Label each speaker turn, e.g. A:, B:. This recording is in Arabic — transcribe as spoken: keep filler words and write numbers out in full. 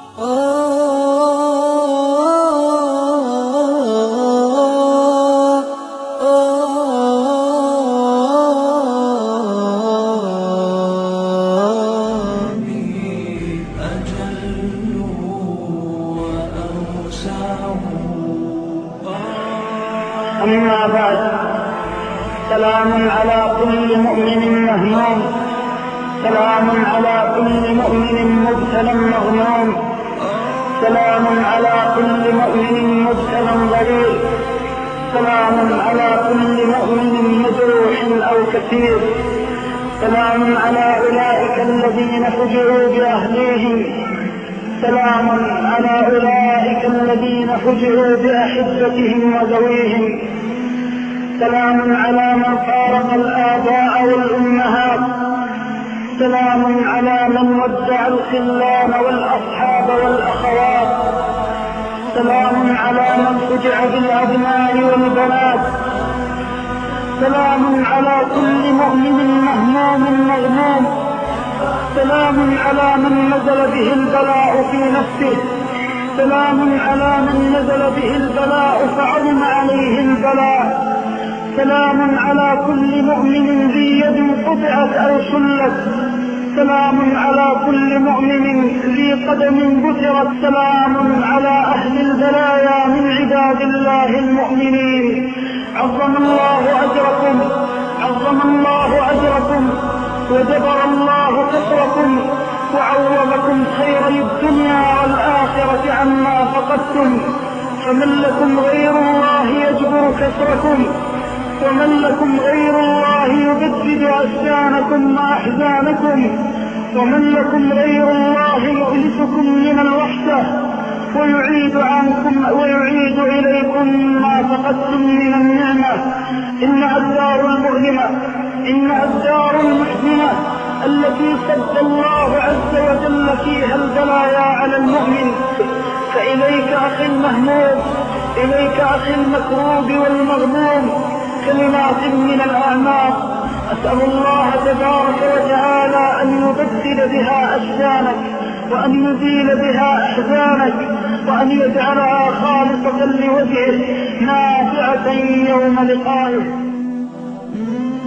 A: أما بعد، سلام على كل مؤمن مهموم، سلام على كل مؤمن مبتلى مغموم، سلام على كل مؤمن مبتلى ضرير، سلام على كل مؤمن مجروح أو كثير، سلام على أولئك الذين فجروا بأهليهم، سلام على أولئك الذين فجروا بأحبتهم وذويهم، سلام على من فارق الآباء والأمهات، سلام على من ودع الخلان والأصحاب والأخوات، سلام على من فجع بالأبناء والبنات، سلام على كل مؤمن مهموم مغموم، سلام على من نزل به البلاء في نفسه، سلام على من نزل به البلاء فعظم عليه البلاء، سلام على كل مؤمن ذي يد قطعت أو شلت، سلام على كل مؤمن ذي قدم بترت، سلام على أهل البلايا من عباد الله المؤمنين. عظم الله أجركم، عظم الله أجركم، وجبر الله كسركم، وعوضكم خير الدنيا والآخرة عما فقدتم، فمن لكم غير الله يجبر كسركم، ومن لكم غير الله يبدد أشجانكم وأحزانكم، ومن لكم غير الله يؤنسكم من الوحدة ويعيد عنكم ويعيد إليكم ما فقدتم من النعمة. إنها الدار المؤلمة، إنها الدار المحزنة التي سد الله عز وجل فيها البلايا على المؤمن. فإليك أخي المهموم، إليك أخي المكروب والمغموم كلمات من الأعماق، أسأل الله تبارك وتعالى أن يبدل بها أشجانك، وأن يزيل بها أحزانك، وأن يجعلها خالصة لوجهه نافعة يوم لقائه.